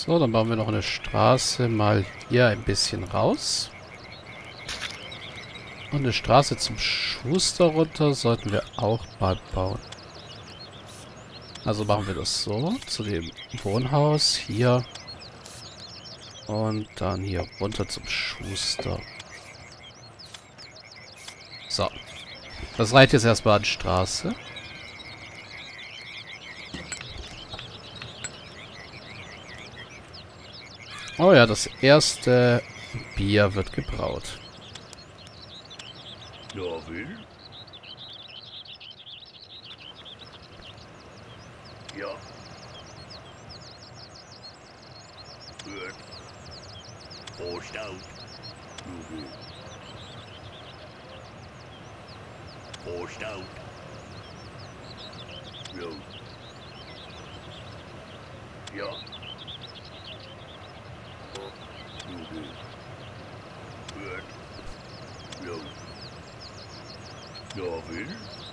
So, dann bauen wir noch eine Straße mal hier ein bisschen raus. Und eine Straße zum Schuster runter sollten wir auch mal bauen. Also machen wir das so. Zu dem Wohnhaus hier. Und dann hier runter zum Schuster. So. Das reicht jetzt erstmal an Straße. Oh ja, das erste Bier wird gebraut. Ja, will? Ja. Gut. Prost out. Ja, will. Prost out. Ja. Ja. Ja, will. Gut. Ja. Ja, will?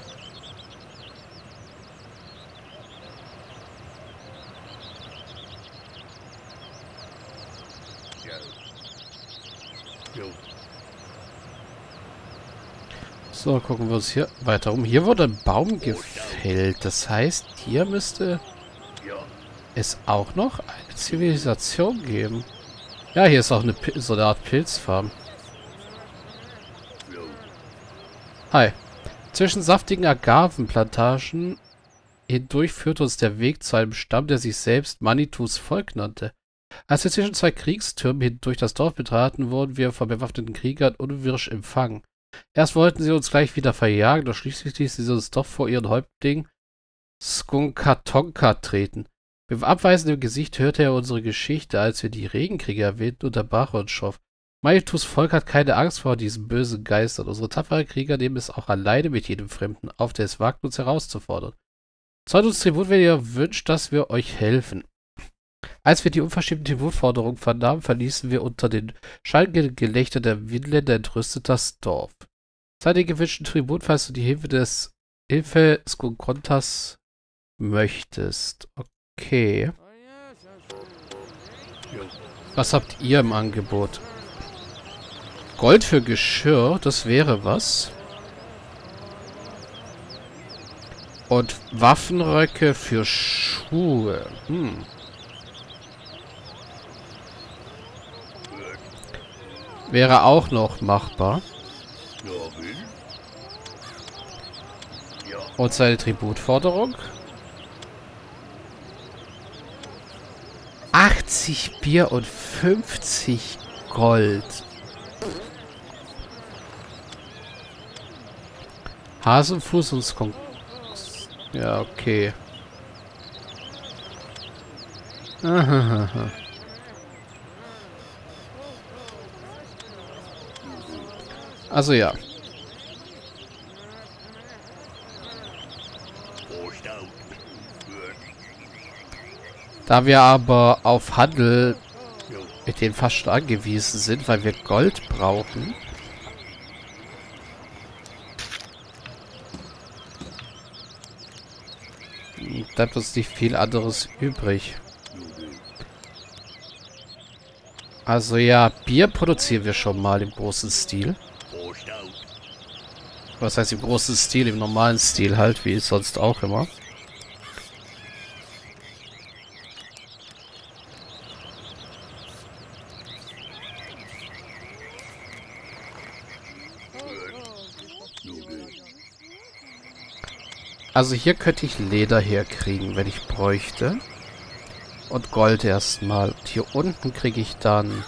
Ja. Jo. So, gucken wir uns hier weiter um. Hier wurde ein Baum gefällt. Das heißt, hier müsste Ja. es auch noch eine Zivilisation geben. Ja, hier ist auch eine so eine Art Pilzfarm. Jo. Hi. Zwischen saftigen Agavenplantagen hindurch führt uns der Weg zu einem Stamm, der sich selbst Manitus Volk nannte. Als wir zwischen zwei Kriegstürmen hindurch das Dorf betraten, wurden wir von bewaffneten Kriegern unwirsch empfangen. Erst wollten sie uns gleich wieder verjagen, doch schließlich ließen sie uns doch vor ihren Häuptling Skunkatonka treten. Mit abweisendem Gesicht hörte er unsere Geschichte, als wir die Regenkrieger erwähnten, unterbrach er uns schroff. Manitus Volk hat keine Angst vor diesen bösen Geistern. Unsere tapferen Krieger nehmen es auch alleine mit jedem Fremden auf, der es wagt, uns herauszufordern. Zollt uns Tribut, wenn ihr wünscht, dass wir euch helfen. Als wir die unverschämte Tributforderung vernahmen, verließen wir unter den schallenden Gelächter der Windländer entrüstet das Dorf. Sei den gewünschten Tribut, falls du die Hilfe Skunkontas möchtest. Okay. Jo. Was habt ihr im Angebot? Gold für Geschirr, das wäre was. Und Waffenröcke für Schuhe. Wäre auch noch machbar. Ja, will? Ja. Und seine Tributforderung? 80 Bier und 50 Gold. Hasenfuß und Skunk. Ja, okay. Ahahaha. Also ja. Prost out. Gut. Da wir aber auf Handel Jo. mit denen fast schon angewiesen sind, weil wir Gold brauchen. Bleibt uns nicht viel anderes übrig. Also ja, Bier produzieren wir schon mal im großen Stil. Prost out. Was heißt im großen Stil? Im normalen Stil halt, wie sonst auch immer. Also hier könnte ich Leder herkriegen, wenn ich bräuchte. Und Gold erstmal. Und hier unten kriege ich dann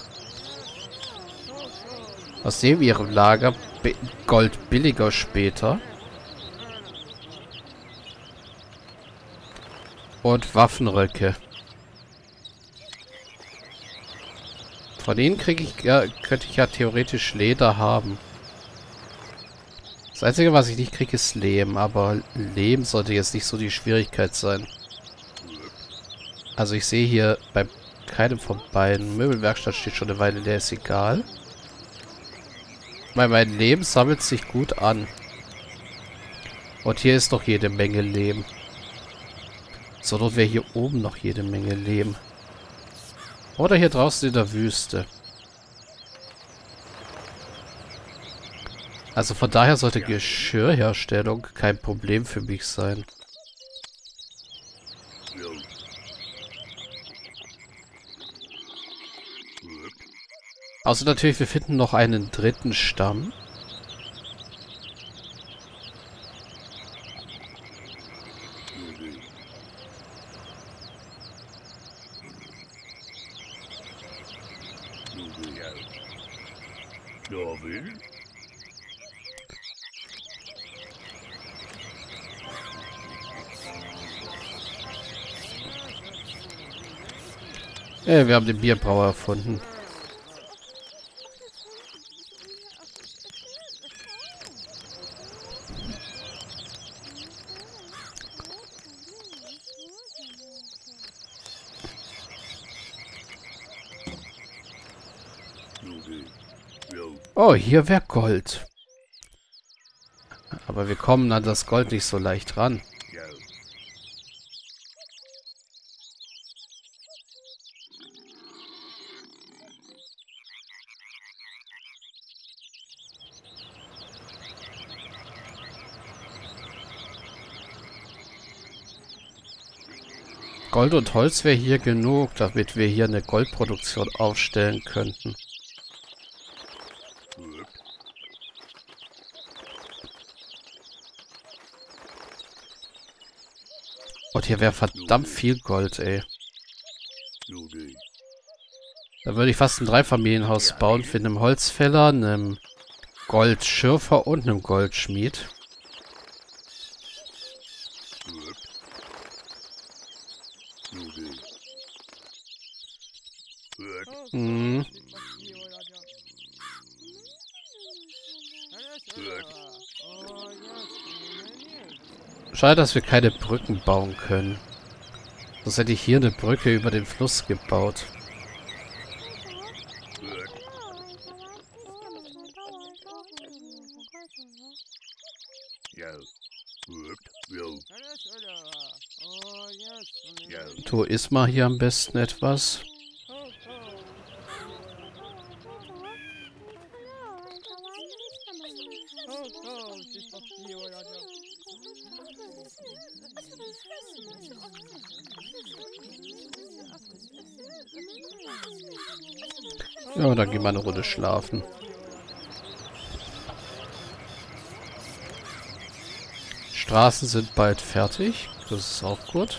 aus dem ihrem Lager Gold billiger später. Und Waffenröcke. Von denen kriege ich ja, könnte ich ja theoretisch Leder haben. Das Einzige, was ich nicht kriege, ist Lehm. Aber Lehm sollte jetzt nicht so die Schwierigkeit sein. Also ich sehe hier bei keinem von beiden. Möbelwerkstatt steht schon eine Weile, der ist egal. Weil mein Lehm sammelt sich gut an. Und hier ist noch jede Menge Lehm. So, dort wäre hier oben noch jede Menge Lehm. Oder hier draußen in der Wüste. Also von daher sollte Geschirrherstellung kein Problem für mich sein. Jo. Gut. Außer natürlich, wir finden noch einen dritten Stamm. Okay. Okay, ja. Ja, will? Wir haben den Bierbrauer erfunden. Okay. Jo. Oh, hier wäre Gold. Aber wir kommen an das Gold nicht so leicht ran. Ja. Gold und Holz wäre hier genug, damit wir hier eine Goldproduktion aufstellen könnten. Gut. Und hier wäre verdammt viel Gold, ey. Okay. Da würde ich fast ein Dreifamilienhaus bauen für einen Holzfäller, einem Goldschürfer und einem Goldschmied. Gut. Okay. Gut. Hm. Gut. Schade, dass wir keine Brücken bauen können. Sonst hätte ich hier eine Brücke über den Fluss gebaut. Gut. Ja. Gut. Jo. Ja. Tu iss mal hier am besten etwas. Ja, dann gehen wir eine Runde schlafen. Straßen sind bald fertig. Das ist auch gut.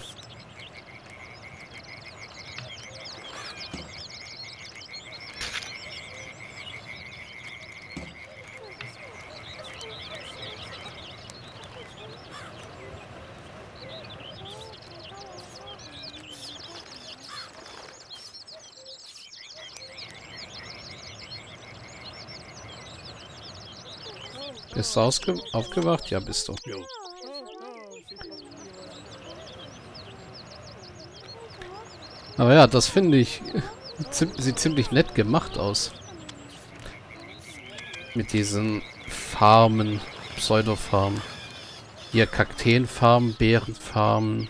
Bist du aufgewacht? Ja, bist du. Jo. Aber ja, das finde ich... Sieht ziemlich nett gemacht aus. Mit diesen Farmen, Pseudofarmen. Hier Kakteenfarmen, Beerenfarmen.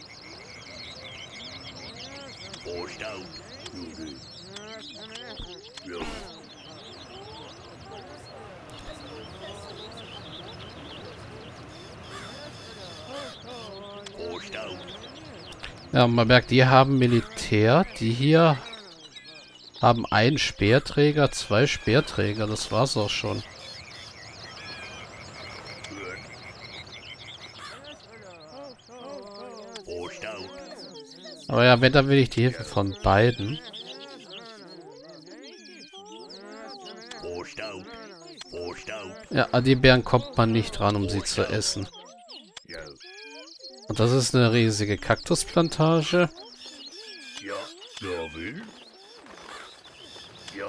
Prost out. Okay. Jo. Prost out. Ja, man merkt, die haben Militär. Die hier haben einen Speerträger, zwei Speerträger. Das war's auch schon. Prost out. Aber ja, wenn, dann will ich die Hilfe von beiden. Prost out. Prost out. Ja, an die Beeren kommt man nicht ran, um sie zu essen. Ja. Und das ist eine riesige Kaktusplantage. Ja. Ja, will? Ja.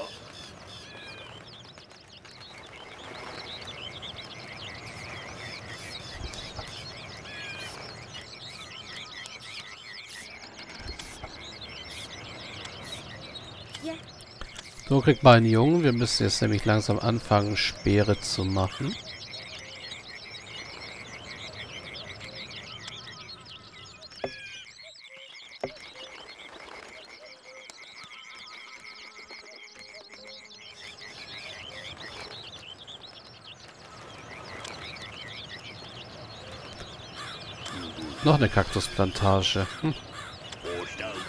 So kriegt man einen Jungen. Wir müssen jetzt nämlich langsam anfangen, Speere zu machen. Noch eine Kaktusplantage. Hm. Prost auf.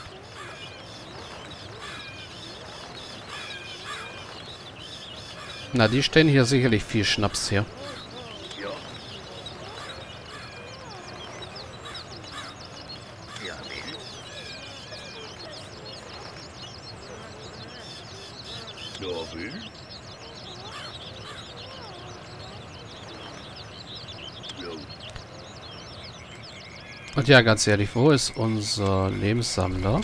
Na, die stellen hier sicherlich viel Schnaps her. Ja. Jawohl. Jawohl. Jo. Und ja, ganz ehrlich, wo ist unser Lebenssammler?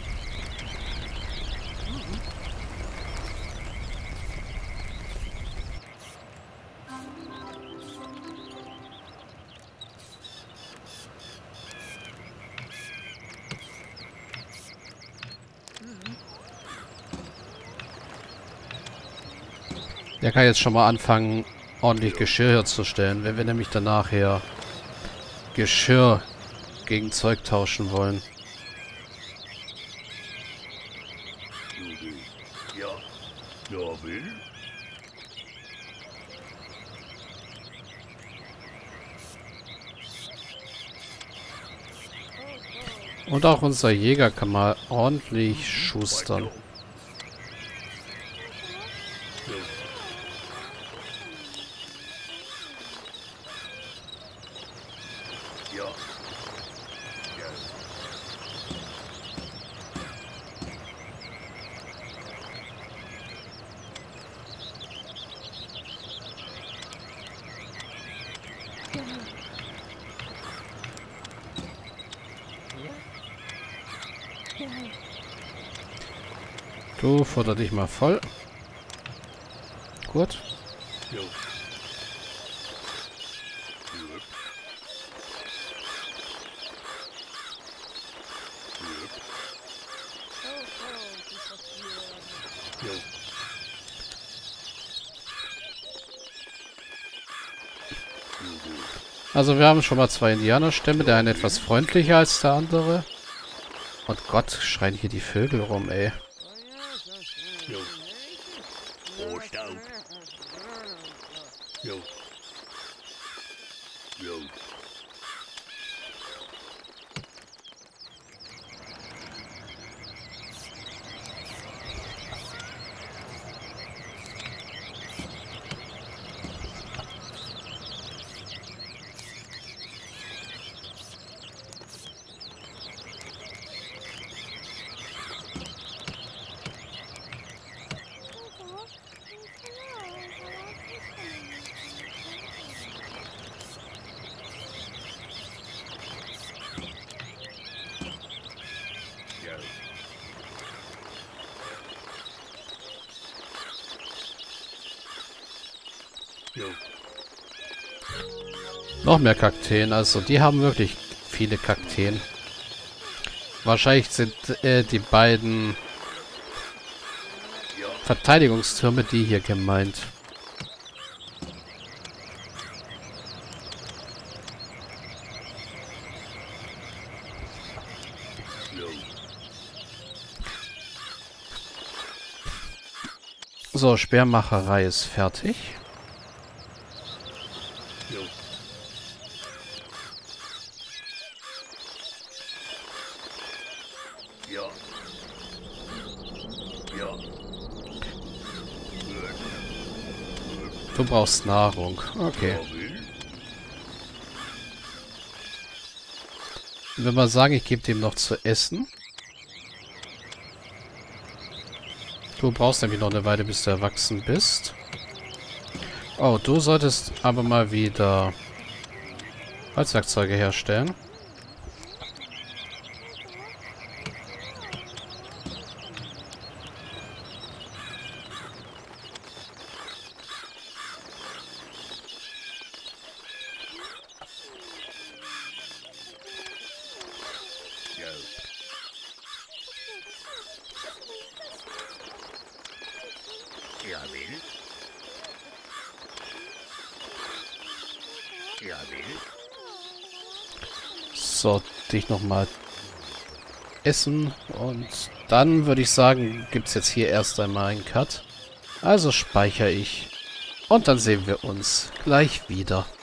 Der kann jetzt schon mal anfangen, ordentlich Geschirr herzustellen, wenn wir nämlich dann nachher Geschirr gegen Zeug tauschen wollen. Ja. Jawohl. Und auch unser Jäger kann mal ordentlich schustern. Ja. Ja. Du futter dich mal voll. Gut. Jo. Jo. Also wir haben schon mal zwei Indianerstämme, der eine etwas freundlicher als der andere. Und Gott, schreien hier die Vögel rum, ey. Jo. Prost auf. Jo. Jo. Ja. Jo. Noch mehr Kakteen, also die haben wirklich viele Kakteen. Wahrscheinlich sind die beiden Ja. Verteidigungstürme die hier gemeint. Jo. So, Speermacherei ist fertig. Jo. Ja. Ja. Du brauchst Nahrung. Okay. Jawohl. Wenn wir sagen, ich gebe dem noch zu essen. Du brauchst nämlich noch eine Weile, bis du erwachsen bist. Oh, du solltest aber mal wieder Holzwerkzeuge herstellen. Ja. Jawohl. Jawohl. So, dich nochmal essen. Und dann würde ich sagen, gibt es jetzt hier erst einmal einen Cut. Also speichere ich. Und dann sehen wir uns gleich wieder.